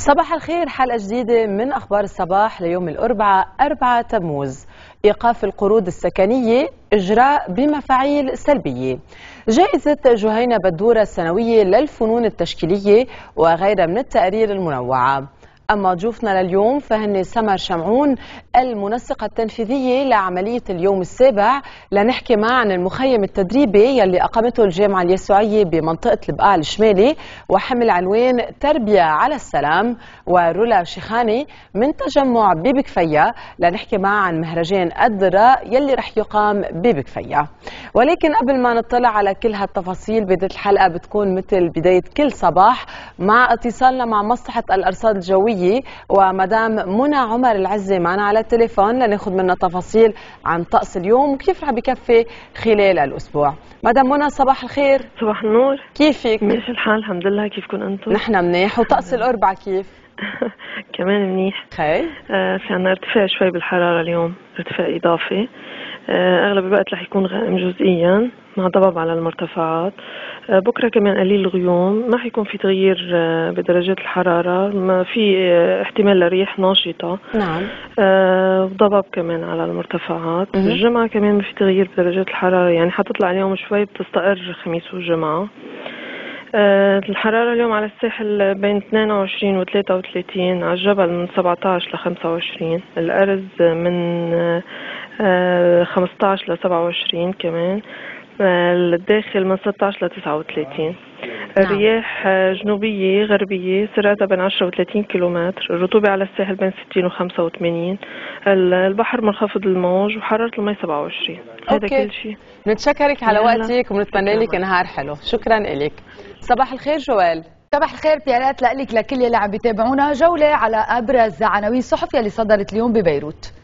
صباح الخير، حلقة جديدة من أخبار الصباح ليوم الأربعاء 4 تموز. إيقاف القروض السكنية إجراء بمفاعيل سلبية. جائزة جهينة بدورة السنوية للفنون التشكيلية وغيرها من التقارير المنوعة. أما ضيوفنا لليوم فهن سمر شمعون المنسقة التنفيذية لعملية اليوم السابع، لنحكي معه عن المخيم التدريبي يلي أقامته الجامعة اليسوعية بمنطقة البقاع الشمالي وحمل عنوان تربية على السلام. ورولا شيخاني من تجمع ببكفية لنحكي معه عن مهرجان الدراء يلي رح يقام ببكفية. ولكن قبل ما نطلع على كل هالتفاصيل، بداية الحلقة بتكون مثل بداية كل صباح مع اتصالنا مع مصلحة الأرصاد الجوية ومدام منى عمر العزة معنا على التليفون لناخذ منها تفاصيل عن طقس اليوم وكيف رح بكفي خلال الأسبوع. مدام منى صباح الخير. صباح النور. كيفك؟ ماشي الحال الحمد لله، كيفكم أنتم؟ نحن منيح. وطقس الأربعاء كيف؟ كمان منيح. خير. في عنا ارتفاع شوي بالحرارة اليوم، ارتفاع إضافي. أغلب الوقت رح يكون غائم جزئيا مع ضباب على المرتفعات. بكرة كمان قليل الغيوم، ما حيكون في تغيير بدرجات الحرارة، ما في احتمال لريح ناشطة. نعم. ضباب كمان على المرتفعات. الجمعة كمان ما في تغيير بدرجات الحرارة، يعني حتطلع اليوم شوي بتستقر خميس والجمعة. الحرارة اليوم على الساحل بين 22 و 33، على الجبل من 17 ل 25، الأرز من 15 ل 27 كمان، الداخل من 16 ل 39. الرياح جنوبية غربية سرعتها بين 10 و 30 كيلومتر، الرطوبة على الساحل بين 60 و 85، البحر منخفض الموج وحرارة المي 27. هذا كل شيء. نتشكرك على وقتك ونتمنى لك نهار حلو. شكرا لك. صباح الخير جوال. صباح الخير بيانات لك لكل اللي عم بيتابعونا. جولة على أبرز عناوين الصحف اللي صدرت اليوم ببيروت.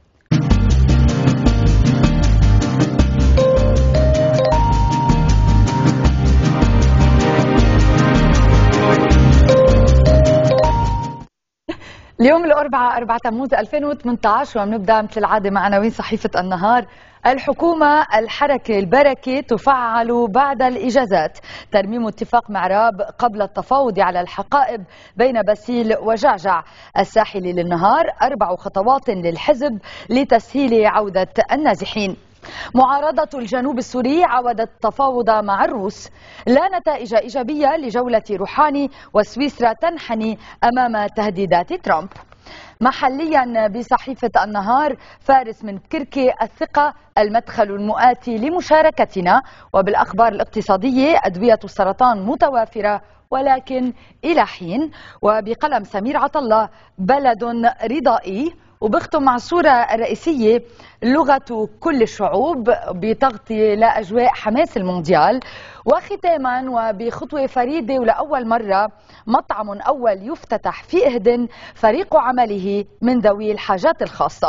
اليوم الأربعاء 4 تموز 2018 وبنبدأ مثل العادة مع عناوين صحيفة النهار. الحكومة الحركة البركة تفعل بعد الإجازات. ترميم اتفاق معراب قبل التفاوض على الحقائب بين باسيل وجعجع. الساحلي للنهار 4 خطوات للحزب لتسهيل عودة النازحين. معارضة الجنوب السوري عودت التفاوض مع الروس. لا نتائج إيجابية لجولة روحاني وسويسرا تنحني أمام تهديدات ترامب. محليا بصحيفة النهار فارس من كركي الثقة المدخل المؤاتي لمشاركتنا. وبالأخبار الاقتصادية أدوية السرطان متوافرة ولكن إلى حين. وبقلم سمير عطلة بلد رضائي. وبختم مع الصورة الرئيسية لغة كل الشعوب بتغطية لأجواء حماس المونديال. وختاما وبخطوة فريدة ولأول مرة مطعم أول يفتتح في إهدن فريق عمله من ذوي الحاجات الخاصة.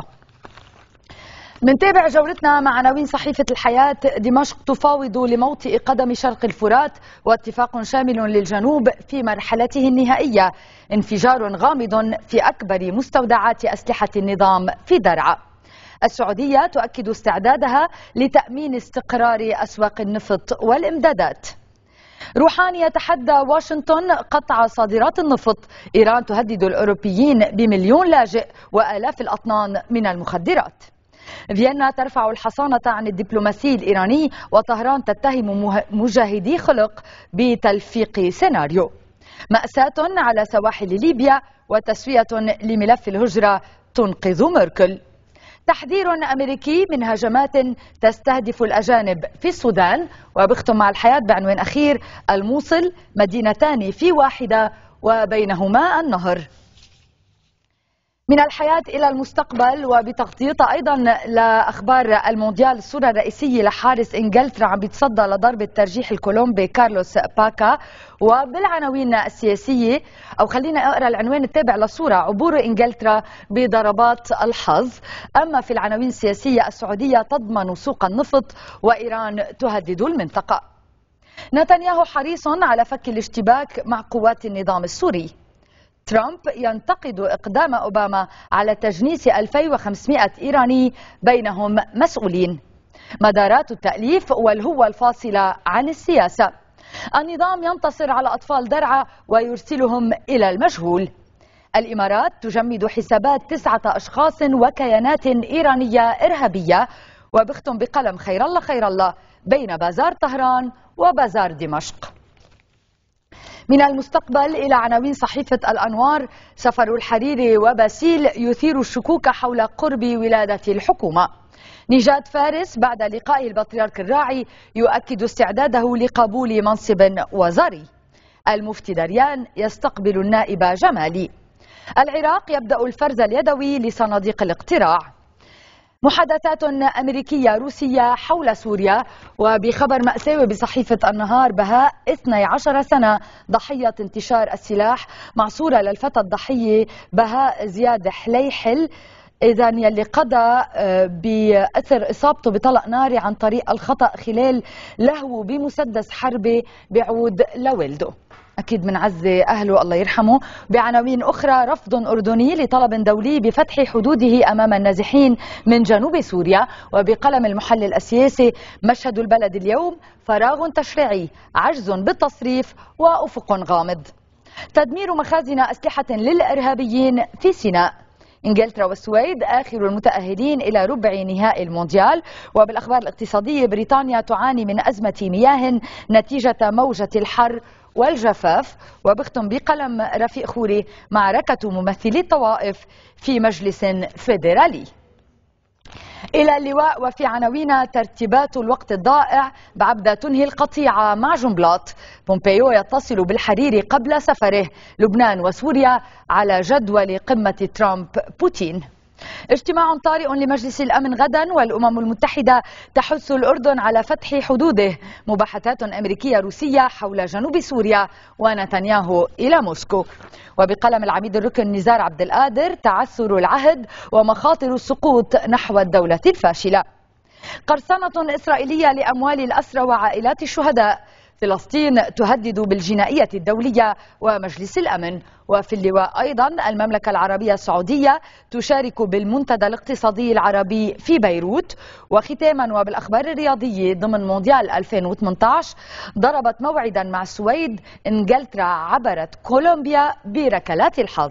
منتابع جولتنا مع عناوين صحيفة الحياة. دمشق تفاوض لموطئ قدم شرق الفرات واتفاق شامل للجنوب في مرحلته النهائية. انفجار غامض في أكبر مستودعات أسلحة النظام في درعا. السعودية تؤكد استعدادها لتأمين استقرار أسواق النفط والإمدادات. روحاني يتحدى واشنطن قطع صادرات النفط. إيران تهدد الأوروبيين ب1,000,000 لاجئ وآلاف الأطنان من المخدرات. فيينا ترفع الحصانة عن الدبلوماسي الإيراني وطهران تتهم مجاهدي خلق بتلفيق سيناريو. مأساة على سواحل ليبيا وتسوية لملف الهجرة تنقذ ميركل. تحذير أمريكي من هجمات تستهدف الأجانب في السودان. وبختم مع الحياة بعنوان أخير الموصل مدينتان في واحدة وبينهما النهر. من الحياة إلى المستقبل وبتغطيتها أيضا لأخبار المونديال. الصورة الرئيسية لحارس إنجلترا عم بيتصدى لضربة ترجيح الكولومبي كارلوس باكا. وبالعناوين السياسية أو خلينا أقرأ العنوان التابع للصورة: عبور إنجلترا بضربات الحظ. أما في العناوين السياسية السعودية تضمن سوق النفط وإيران تهدد المنطقة. نتنياهو حريص على فك الاشتباك مع قوات النظام السوري. ترامب ينتقد إقدام أوباما على تجنيس 2500 إيراني بينهم مسؤولين. مدارات التأليف والهوة الفاصلة عن السياسة. النظام ينتصر على أطفال درعا ويرسلهم إلى المجهول. الإمارات تجمد حسابات 9 أشخاص وكيانات إيرانية إرهابية. وبختم بقلم خير الله بين بازار طهران وبازار دمشق. من المستقبل إلى عناوين صحيفة الأنوار. سفر الحريري وباسيل يثير الشكوك حول قرب ولادة الحكومة. نجاد فارس بعد لقائه البطريرك الراعي يؤكد استعداده لقبول منصب وزاري. المفتي دريان يستقبل النائب جمالي. العراق يبدأ الفرز اليدوي لصناديق الاقتراع. محادثات أمريكية روسية حول سوريا. وبخبر مأساوي بصحيفة النهار بهاء 12 سنة ضحية انتشار السلاح مع صورة للفتى الضحية بهاء زياد حليحل إذا يلي قضى بأثر إصابته بطلق ناري عن طريق الخطأ خلال لهو بمسدس حربي بعود لولده. أكيد منعزي أهله الله يرحمه. بعناوين أخرى رفض أردني لطلب دولي بفتح حدوده أمام النازحين من جنوب سوريا. وبقلم المحلل السياسي مشهد البلد اليوم فراغ تشريعي عجز بالتصريف وأفق غامض. تدمير مخازن أسلحة للإرهابيين في سيناء. إنجلترا والسويد آخر المتأهلين إلى ربع نهائي المونديال. وبالأخبار الاقتصادية بريطانيا تعاني من أزمة مياه نتيجة موجة الحر والجفاف. وبختم بقلم رفيق خوري معركة ممثلي الطوائف في مجلس فيدرالي. إلى اللواء وفي عناوين ترتيبات الوقت الضائع. بعبدة تنهي القطيعة مع جنبلاط. بومبيو يتصل بالحريري قبل سفره. لبنان وسوريا على جدول قمة ترامب بوتين. اجتماع طارئ لمجلس الأمن غدا والأمم المتحدة تحث الأردن على فتح حدوده. مباحثات أمريكية روسية حول جنوب سوريا ونتنياهو إلى موسكو. وبقلم العميد الركن نزار عبد القادر تعثر العهد ومخاطر السقوط نحو الدولة الفاشلة. قرصنة إسرائيلية لأموال الأسرى وعائلات الشهداء. فلسطين تهدد بالجنائية الدولية ومجلس الأمن. وفي اللواء أيضا المملكة العربية السعودية تشارك بالمنتدى الاقتصادي العربي في بيروت. وختاما وبالأخبار الرياضية ضمن مونديال 2018 ضربت موعدا مع السويد. إنجلترا عبرت كولومبيا بركلات الحظ.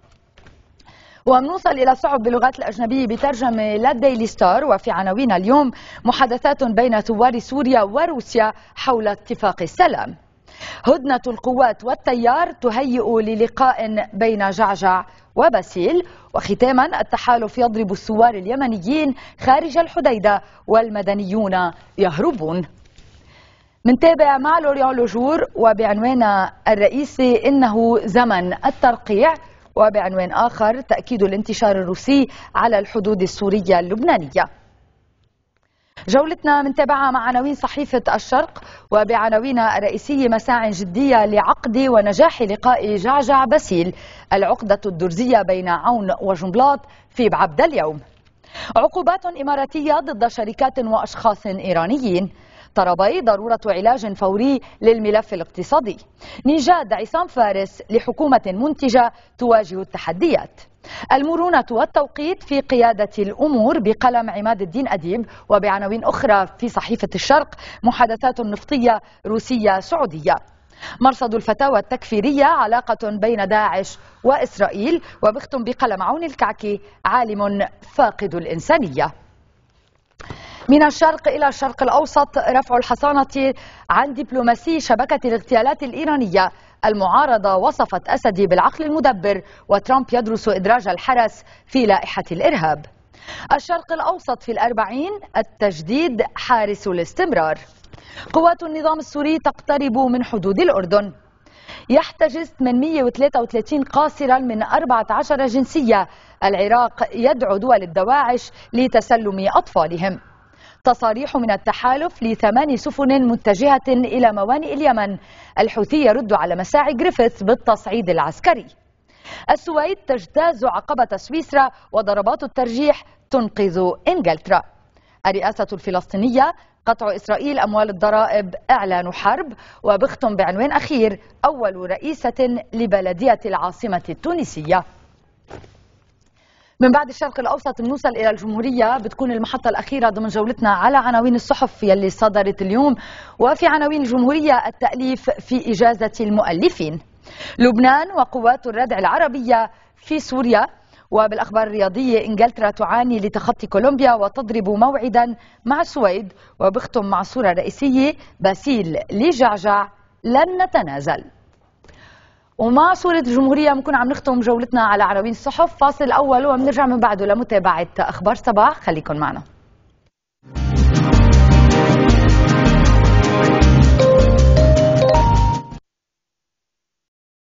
ومنوصل إلى صعب باللغات الأجنبية بترجمة للديلي ستار. وفي عناوين اليوم محادثات بين ثوار سوريا وروسيا حول اتفاق السلام. هدنة القوات والتيار تهيئ للقاء بين جعجع وباسيل. وختاما التحالف يضرب الثوار اليمنيين خارج الحديدة والمدنيون يهربون. منتابع مع لوريان لوجور وبعنوان الرئيسي إنه زمن الترقيع. وبعنوان آخر تأكيد الانتشار الروسي على الحدود السورية اللبنانية. جولتنا منتابعة مع عناوين صحيفة الشرق. وبعناوين الرئيسية مساع جدية لعقد ونجاح لقاء جعجع باسيل. العقدة الدرزية بين عون وجنبلاط في بعبد اليوم. عقوبات إماراتية ضد شركات وأشخاص إيرانيين. طربي ضرورة علاج فوري للملف الاقتصادي. نجاد عصام فارس لحكومة منتجة تواجه التحديات. المرونة والتوقيت في قيادة الأمور بقلم عماد الدين أديب. وبعناوين أخرى في صحيفة الشرق محادثات نفطية روسية سعودية. مرصد الفتاوى التكفيرية علاقة بين داعش وإسرائيل. وبختم بقلم عون الكعكي عالم فاقد الإنسانية. من الشرق إلى الشرق الأوسط رفع الحصانة عن دبلوماسي شبكة الاغتيالات الإيرانية. المعارضة وصفت أسدي بالعقل المدبر وترامب يدرس إدراج الحرس في لائحة الإرهاب. الشرق الأوسط في 40 التجديد حارس الاستمرار. قوات النظام السوري تقترب من حدود الأردن. يحتجز 833 قاصرا من 14 جنسية. العراق يدعو دول الدواعش لتسلم أطفالهم. تصاريح من التحالف ل8 سفن متجهة إلى موانئ اليمن. الحوثي يرد على مساعي جريفيث بالتصعيد العسكري. السويد تجتاز عقبة سويسرا وضربات الترجيح تنقذ إنجلترا. الرئاسة الفلسطينية قطع إسرائيل أموال الضرائب إعلان حرب. وبختم بعنوان أخير أول رئيسة لبلدية العاصمة التونسية. من بعد الشرق الأوسط بنوصل إلى الجمهورية بتكون المحطة الأخيرة ضمن جولتنا على عناوين الصحف يلي صدرت اليوم. وفي عناوين الجمهورية التأليف في إجازة المؤلفين. لبنان وقوات الردع العربية في سوريا. وبالأخبار الرياضية إنجلترا تعاني لتخطي كولومبيا وتضرب موعدا مع السويد. وبختم مع صورة رئيسية باسيل لجعجع لن نتنازل. ومع صورة الجمهورية بنكون عم نختم جولتنا على عناوين الصحف. فاصل أول وبنرجع من بعده لمتابعة أخبار صباح. خليكن معنا.